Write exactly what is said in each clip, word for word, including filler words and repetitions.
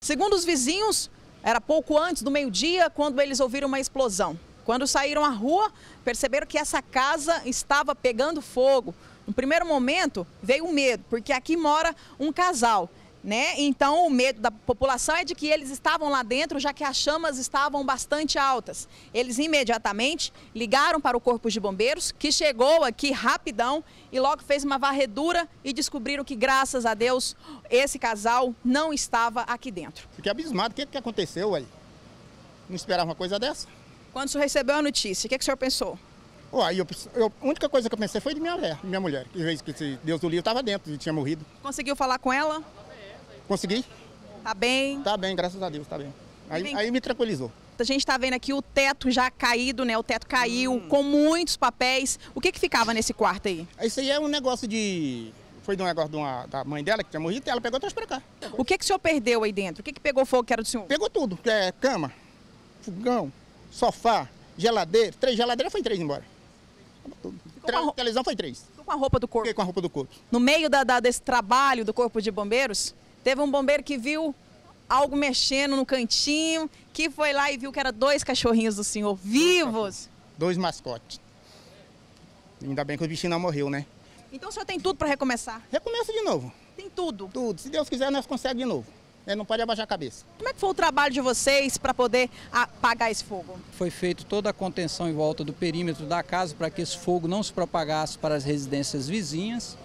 Segundo os vizinhos, era pouco antes do meio-dia quando eles ouviram uma explosão. Quando saíram à rua, perceberam que essa casa estava pegando fogo. No primeiro momento, veio o medo, porque aqui mora um casal, né? Então, o medo da população é de que eles estavam lá dentro, já que as chamas estavam bastante altas. Eles imediatamente ligaram para o Corpo de Bombeiros, que chegou aqui rapidão e logo fez uma varredura e descobriram que, graças a Deus, esse casal não estava aqui dentro. Fiquei abismado. O que, que aconteceu aí? Não esperava uma coisa dessa? Quando o senhor recebeu a notícia, o que, que o senhor pensou? Ué, eu, eu, a única coisa que eu pensei foi de minha mulher, minha mulher. Que, que se Deus do livro estava dentro e tinha morrido. Conseguiu falar com ela? Consegui? Tá bem? Tá bem, graças a Deus, tá bem. Aí, aí me tranquilizou. A gente está vendo aqui o teto já caído, né? O teto caiu hum. com muitos papéis. O que que ficava nesse quarto aí? Isso aí é um negócio de... Foi de um negócio de uma, da mãe dela que tinha morrido e ela pegou e trouxe pra cá. O que que o senhor perdeu aí dentro? O que que pegou fogo que era do senhor? Pegou tudo. É, cama, fogão, sofá, geladeira. Três geladeiras, foi três embora. Tudo. A televisão foi três. Ficou com a roupa do corpo? Fiquei com a roupa do corpo. No meio da, da, desse trabalho do Corpo de Bombeiros, teve um bombeiro que viu algo mexendo no cantinho, que foi lá e viu que eram dois cachorrinhos do senhor vivos. Dois mascotes. Ainda bem que o bichinho não morreu, né? Então o senhor tem tudo para recomeçar? Recomeça de novo. Tem tudo? Tudo. Se Deus quiser, nós conseguimos de novo. Não pode abaixar a cabeça. Como é que foi o trabalho de vocês para poder apagar esse fogo? Foi feita toda a contenção em volta do perímetro da casa para que esse fogo não se propagasse para as residências vizinhas.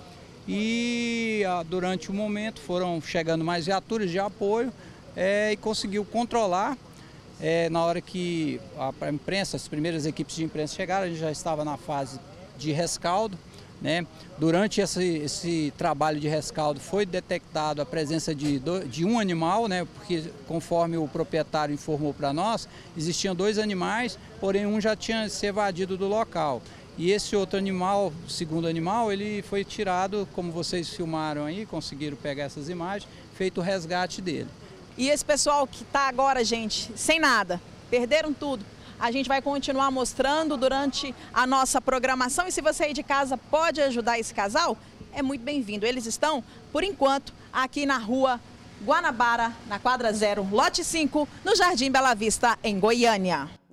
E ah, durante o momento foram chegando mais viaturas de apoio é, e conseguiu controlar. É, na hora que a imprensa, as primeiras equipes de imprensa chegaram, a gente já estava na fase de rescaldo. Né? Durante esse, esse trabalho de rescaldo foi detectado a presença de, do, de um animal, né? Porque conforme o proprietário informou para nós, existiam dois animais, porém um já tinha se evadido do local. E esse outro animal, o segundo animal, ele foi tirado, como vocês filmaram aí, conseguiram pegar essas imagens, feito o resgate dele. E esse pessoal que está agora, gente, sem nada, perderam tudo. A gente vai continuar mostrando durante a nossa programação e se você aí de casa pode ajudar esse casal, é muito bem-vindo. Eles estão, por enquanto, aqui na rua Guanabara, na quadra zero, lote cinco, no Jardim Bela Vista, em Goiânia.